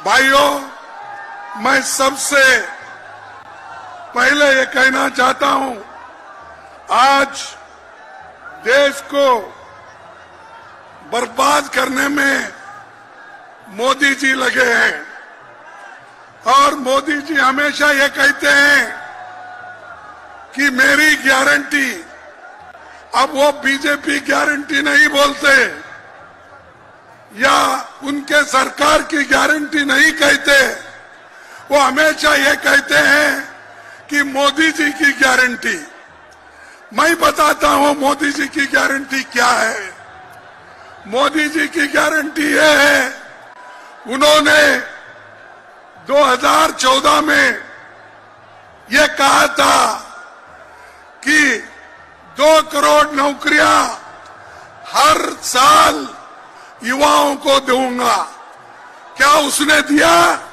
भाइयों, मैं सबसे पहले ये कहना चाहता हूं, आज देश को बर्बाद करने में मोदी जी लगे हैं और मोदी जी हमेशा ये कहते हैं कि मेरी गारंटी। अब वो बीजेपी गारंटी नहीं बोलते या उनके सरकार की गारंटी नहीं कहते, वो हमेशा ये कहते हैं कि मोदी जी की गारंटी। मैं बताता हूं मोदी जी की गारंटी क्या है। मोदी जी की गारंटी ये है, उन्होंने 2014 में ये कहा था कि 2 करोड़ नौकरियां हर साल युवाओं को दूंगा। क्या उसने दिया?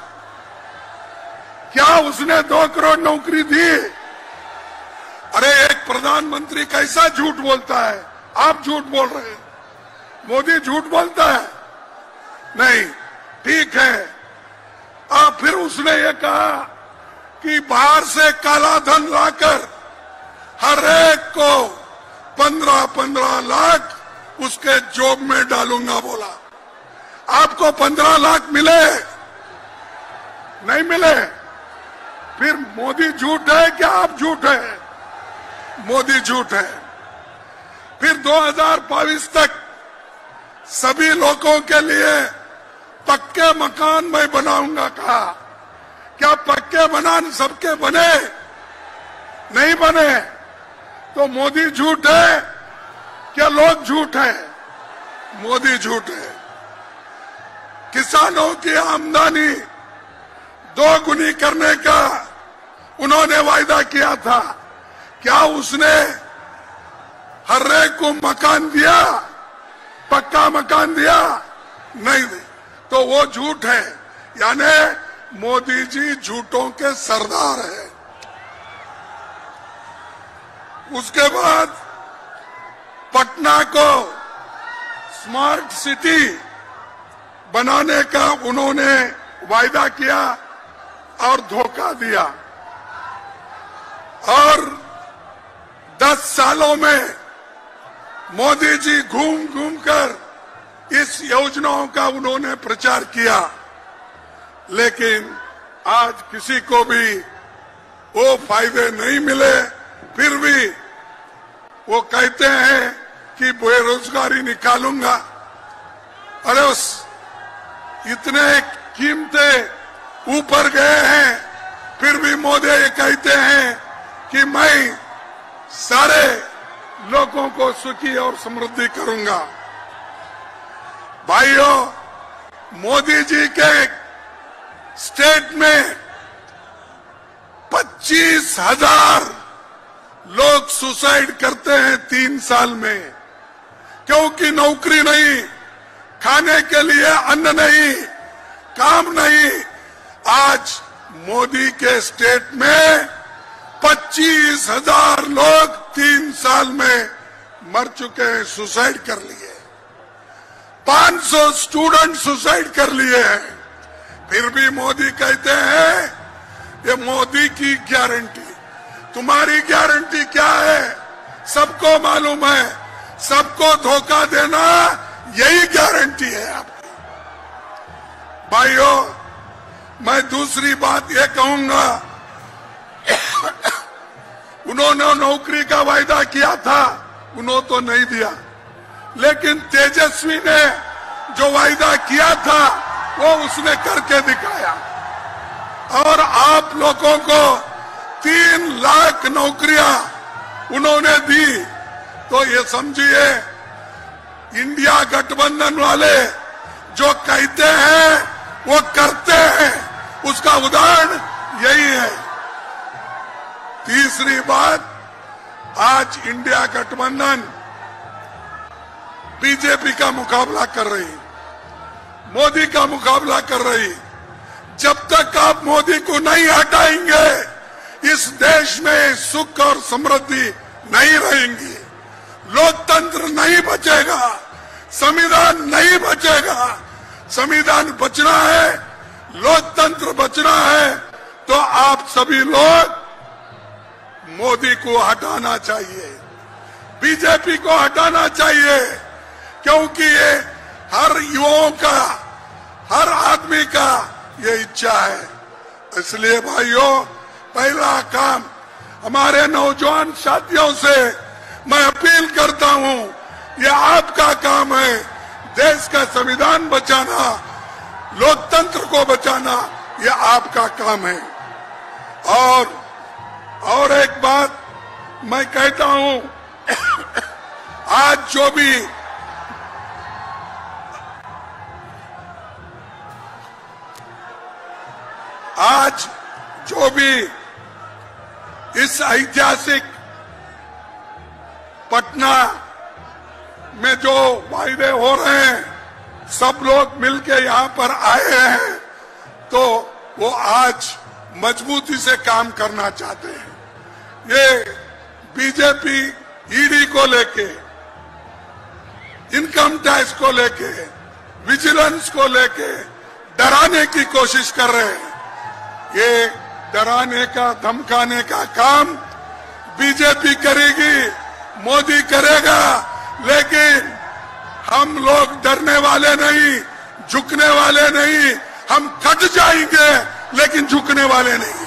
क्या उसने 2 करोड़ नौकरी दी? अरे एक प्रधानमंत्री कैसा झूठ बोलता है? आप झूठ बोल रहे हैं, मोदी झूठ बोलता है? नहीं, ठीक है। फिर उसने ये कहा कि बाहर से काला धन लाकर हर एक को 15-15 लाख उसके जॉब में डालूंगा बोला। आपको 15 लाख मिले? नहीं मिले। फिर मोदी झूठ है क्या आप झूठ है? मोदी झूठ है। फिर 2022 तक सभी लोगों के लिए पक्के मकान मैं बनाऊंगा कहा। क्या पक्के मकान सबके बने? नहीं बने। तो मोदी झूठ है क्या लोग झूठ है? मोदी झूठ है। किसानों की आमदनी 2 गुनी करने का उन्होंने वायदा किया था। क्या उसने हर एक को मकान दिया? पक्का मकान दिया? नहीं। तो वो झूठ है। यानी मोदी जी झूठों के सरदार है। उसके बाद पटना को स्मार्ट सिटी बनाने का उन्होंने वायदा किया और धोखा दिया। और 10 सालों में मोदी जी घूम घूम कर इस योजनाओं का उन्होंने प्रचार किया, लेकिन आज किसी को भी वो फायदे नहीं मिले। फिर भी वो कहते हैं कि बेरोजगारी निकालूंगा। अरे उस इतने कीमतें ऊपर गए हैं, फिर भी मोदी ये कहते हैं कि मैं सारे लोगों को सुखी और समृद्धि करूंगा। भाइयों, मोदी जी के स्टेट में 25,000 लोग सुसाइड करते हैं 3 साल में, क्योंकि नौकरी नहीं, खाने के लिए अन्न नहीं, काम नहीं। आज मोदी के स्टेट में 25,000 लोग 3 साल में मर चुके हैं, सुसाइड कर लिए। 500 स्टूडेंट सुसाइड कर लिए हैं। फिर भी मोदी कहते हैं ये मोदी की गारंटी। तुम्हारी गारंटी क्या है? सबको मालूम है, सबको धोखा देना यही गारंटी है आपकी। भाइयों, मैं दूसरी बात ये कहूंगा, उन्होंने नौकरी का वायदा किया था, उन्होंने तो नहीं दिया, लेकिन तेजस्वी ने जो वायदा किया था वो उसने करके दिखाया। और आप लोगों को 3 लाख नौकरियां उन्होंने दी। तो ये समझिए, इंडिया गठबंधन वाले जो कहते हैं वो करते हैं, उसका उदाहरण यही है। तीसरी बात, आज इंडिया गठबंधन बीजेपी का मुकाबला कर रही, मोदी का मुकाबला कर रही। जब तक आप मोदी को नहीं हटाएंगे, इस देश में सुख और समृद्धि नहीं रहेंगी, लोकतंत्र नहीं बचेगा, संविधान नहीं बचेगा। संविधान बचना है, लोकतंत्र बचना है तो आप सभी लोग मोदी को हटाना चाहिए, बीजेपी को हटाना चाहिए, क्योंकि ये हर युवाओं का, हर आदमी का ये इच्छा है। इसलिए भाइयों, पहला काम हमारे नौजवान साथियों से मैं अपील करता हूं, ये आपका काम है, देश का संविधान बचाना, लोकतंत्र को बचाना, ये आपका काम है। और एक बात मैं कहता हूं, आज जो भी इस ऐतिहासिक पटना में जो वायदे हो रहे हैं, सब लोग मिलके यहाँ पर आए हैं, तो वो आज मजबूती से काम करना चाहते हैं। ये बीजेपी ईडी को लेके, इनकम टैक्स को लेके, विजिलेंस को लेके डराने की कोशिश कर रहे हैं। ये डराने का, धमकाने का काम बीजेपी करेगी, मोदी करेगा, लेकिन हम लोग डरने वाले नहीं, झुकने वाले नहीं। हम कट जाएंगे लेकिन झुकने वाले नहीं।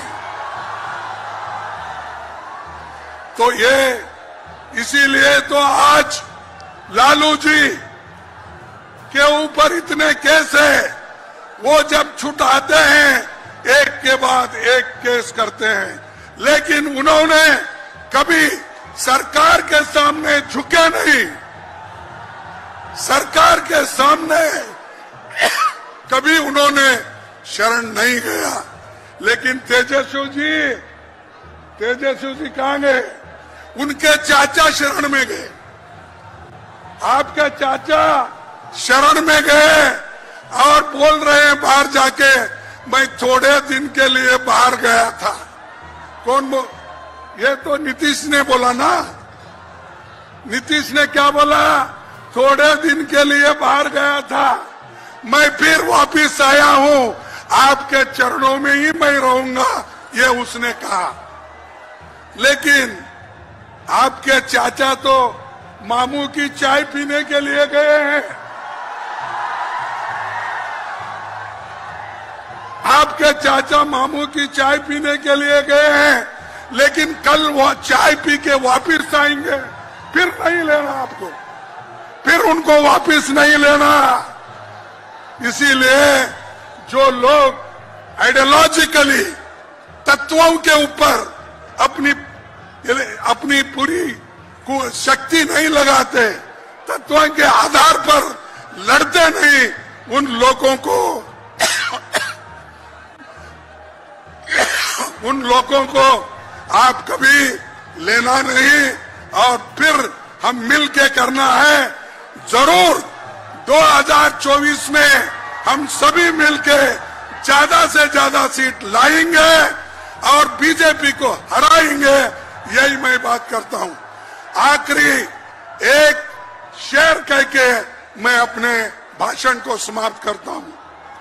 तो ये इसीलिए तो आज लालू जी के ऊपर इतने केस है, वो जब छुटाते हैं एक के बाद एक केस करते हैं, लेकिन उन्होंने कभी सरकार के सामने झुके नहीं, सरकार के सामने कभी उन्होंने शरण नहीं गया। लेकिन तेजस्वी जी कहां गए? उनके चाचा शरण में गए, आपके चाचा शरण में गए और बोल रहे हैं बाहर जाके, मैं थोड़े दिन के लिए बाहर गया था। ये तो नीतीश ने बोला ना, नीतीश ने क्या बोला? थोड़े दिन के लिए बाहर गया था, मैं फिर वापिस आया हूं, आपके चरणों में ही मैं रहूंगा, ये उसने कहा। लेकिन आपके चाचा तो मामू की चाय पीने के लिए गए हैं, आपके चाचा मामू की चाय पीने के लिए गए हैं, लेकिन कल वो चाय पी के वापिस आएंगे, फिर नहीं लेना आपको, फिर उनको वापिस नहीं लेना। इसीलिए जो लोग आइडियोलॉजिकली तत्वों के ऊपर अपनी पूरी शक्ति नहीं लगाते, तत्वों के आधार पर लड़ते नहीं, उन लोगों को आप कभी लेना नहीं। और फिर हम मिल के करना है, जरूर 2024 में हम सभी मिलके ज्यादा से ज्यादा सीट लाएंगे और बीजेपी को हराएंगे, यही मैं बात करता हूं। आखिरी एक शेर कह के मैं अपने भाषण को समाप्त करता हूं।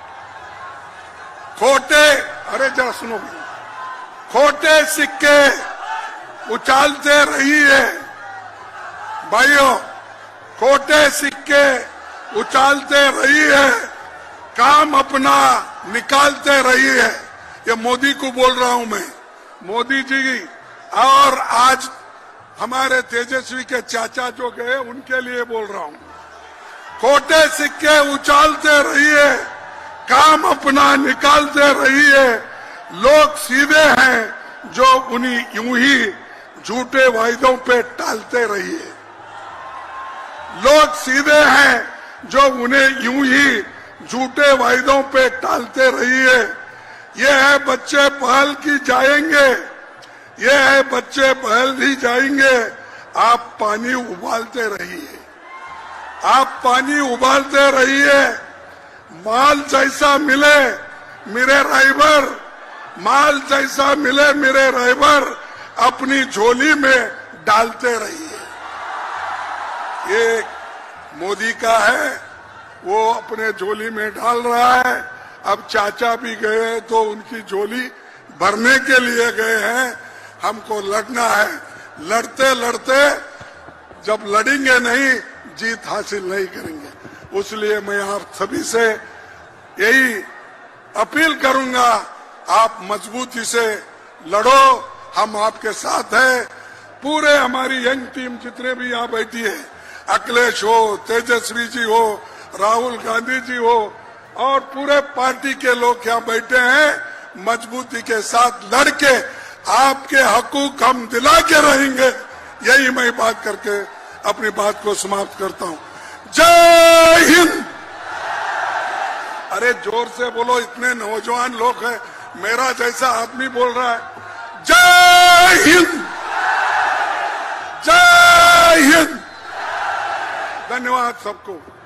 अरे जरा सुनो, खोटे सिक्के उछालते रहिए भाइयों, खोटे सिक्के उछालते रहिए, काम अपना निकालते रहिए। ये मोदी को बोल रहा हूं मैं, मोदी जी, और आज हमारे तेजस्वी के चाचा जो गए उनके लिए बोल रहा हूं। खोटे सिक्के उछालते रहिए, काम अपना निकालते रहिए। लोग सीधे हैं जो उन्हीं यूं ही झूठे वायदों पे टालते रहिए। लोग सीधे हैं जो उन्हें यूं ही झूठे वायदों पे टालते रहिए। ये है बच्चे पहल की जाएंगे, ये है बच्चे पहल ही जाएंगे। आप पानी उबालते रहिए, आप पानी उबालते रहिए। माल जैसा मिले मेरे राइबर, माल जैसा मिले मेरे राइबर, अपनी झोली में डालते रहिए। ये मोदी का है, वो अपने झोली में डाल रहा है। अब चाचा भी गए हैं तो उनकी झोली भरने के लिए गए हैं। हमको लड़ना है, लड़ते लड़ते जब लड़ेंगे नहीं जीत हासिल नहीं करेंगे। उसलिए मैं आप सभी से यही अपील करूंगा, आप मजबूती से लड़ो, हम आपके साथ हैं। पूरे हमारी यंग टीम जितने भी यहाँ बैठी है, अखिलेश हो, तेजस्वी जी हो, राहुल गांधी जी हो और पूरे पार्टी के लोग यहाँ बैठे हैं, मजबूती के साथ लड़के आपके हकूक हम दिला के रहेंगे। यही मैं बात करके अपनी बात को समाप्त करता हूँ। जय हिंद। अरे जोर से बोलो, इतने नौजवान लोग हैं, मेरा जैसा आदमी बोल रहा है। जय हिंद, जय हिंद। धन्यवाद सबको।